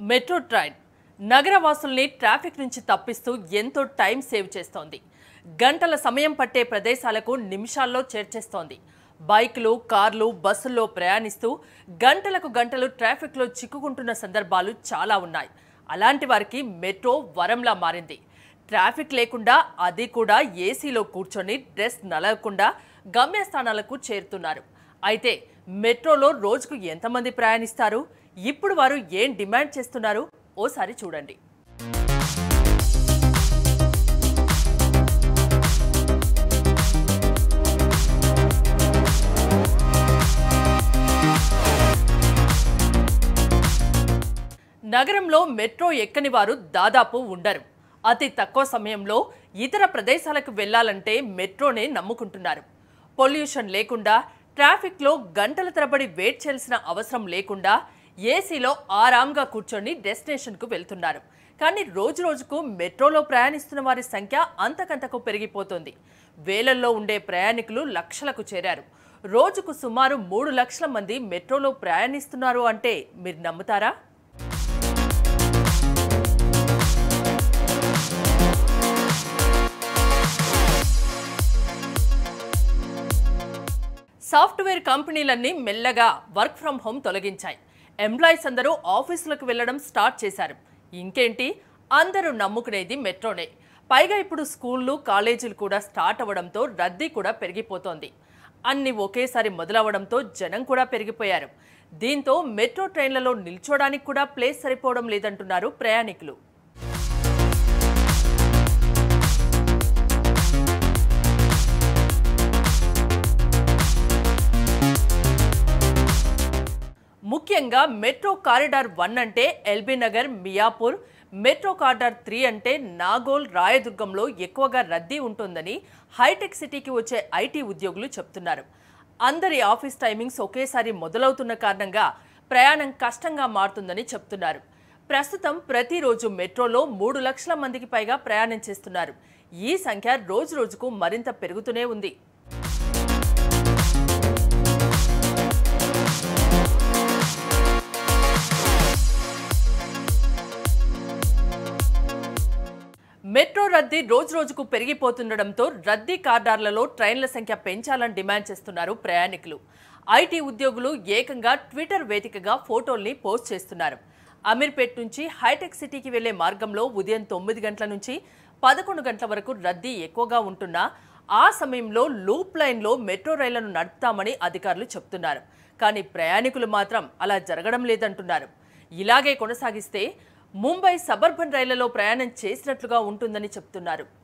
Metro train నగరవాసుల్ని traffic నుంచి తప్పిస్తూ ఎంతో time save చేస్తోంది. గంటల సమయం పట్టే ప్రదేశాలకు నిమిషాల్లో చేర్చేస్తోంది. బైకులు, కార్లు, బస్సుల్లో ప్రయాణిస్తూ గంటలకు గంటలు ట్రాఫిక్లో చిక్కుకుంటున్న సందర్భాలు చాలా ఉన్నాయి. అలాంటి వారికి మెట్రో వరంలా మారింది. ట్రాఫిక్ లేకుండా, అది కూడా ఏసీలో కూర్చొని డ్రెస్ నలగకుండా గమ్యస్థానాలకు చేరుతున్నారు. అయితే మెట్రోలో రోజుకు ఎంతమంది ప్రయాణిస్తారు? ఇప్పుడు వారు ఏం డిమాండ్ చేస్తున్నారు? ఓసారి చూడండి. నగరంలో మెట్రో ఎక్కని వారు దాదాపు ఉండరు. అతి తక్కువ సమయంలో ఇతర ప్రదేశాలకు వెళ్లాలంటే మెట్రోనే నమ్ముకుంటున్నారు. పొల్యూషన్ లేకుండా, ట్రాఫిక్లో గంటల తరబడి వెయిట్ చేయాల్సిన అవసరం లేకుండా ఏసీలో ఆరాంగా కూర్చొని డెస్టినేషన్కు వెళ్తున్నారు. కానీ రోజు రోజుకు మెట్రోలో ప్రయాణిస్తున్న వారి సంఖ్య అంతకంతకు పెరిగిపోతుంది. వేలల్లో ఉండే ప్రయాణికులు లక్షలకు చేరారు. రోజుకు సుమారు 3 లక్షల మంది మెట్రోలో ప్రయాణిస్తున్నారు అంటే మీరు నమ్ముతారా? సాఫ్ట్వేర్ కంపెనీలన్నీ మెల్లగా వర్క్ ఫ్రం హోమ్ తొలగించాయి. ఎంప్లాయీస్ అందరూ ఆఫీసులకు వెళ్లడం స్టార్ట్ చేశారు. ఇంకేంటి, అందరూ నమ్ముకునేది మెట్రోనే. పైగా ఇప్పుడు స్కూళ్లు, కాలేజీలు కూడా స్టార్ట్ అవ్వడంతో రద్దీ కూడా పెరిగిపోతోంది. అన్ని ఒకేసారి మొదలవడంతో జనం కూడా పెరిగిపోయారు. దీంతో మెట్రో ట్రైన్లలో నిల్చోడానికి కూడా ప్లేస్ సరిపోవడం లేదంటున్నారు ప్రయాణికులు. ముఖ్యంగా మెట్రో కారిడార్ 1 అంటే ఎల్బీ నగర్, మియాపూర్, మెట్రో కారిడార్ 3 అంటే నాగోల్, రాయదుర్గంలో ఎక్కువగా రద్దీ ఉంటుందని హైటెక్ సిటీకి వచ్చే ఐటీ ఉద్యోగులు చెప్తున్నారు. అందరి ఆఫీస్ టైమింగ్స్ ఒకేసారి మొదలవుతున్న కారణంగా ప్రయాణం కష్టంగా మారుతుందని చెప్తున్నారు. ప్రస్తుతం ప్రతిరోజు మెట్రోలో 3 లక్షల మందికి పైగా ప్రయాణం చేస్తున్నారు. ఈ సంఖ్య రోజు రోజుకు మరింత పెరుగుతూనే ఉంది. మెట్రో రద్దీ రోజు రోజుకు పెరిగిపోతుండటంతో రద్దీ కారిడార్లలో ట్రైన్ల సంఖ్య పెంచాలని డిమాండ్ చేస్తున్నారు ప్రయాణికులు. ఐటీ ఉద్యోగులు ఏకంగా ట్విట్టర్ వేదికగా ఫోటోల్ని పోస్ట్ చేస్తున్నారు. అమీర్పేట్ నుంచి హైటెక్ సిటీకి వెళ్లే మార్గంలో ఉదయం 9 గంటల నుంచి 11 గంటల వరకు రద్దీ ఎక్కువగా ఉంటున్నా ఆ సమయంలో లూప్ లైన్లో మెట్రో రైళ్లను నడుపుతామని అధికారులు చెప్తున్నారు. కానీ ప్రయాణికులు మాత్రం అలా జరగడం లేదంటున్నారు. ఇలాగే కొనసాగిస్తే ముంబై సబర్బన్ రైళ్లలో ప్రయాణం చేసినట్లుగా ఉంటుందని చెప్తున్నారు.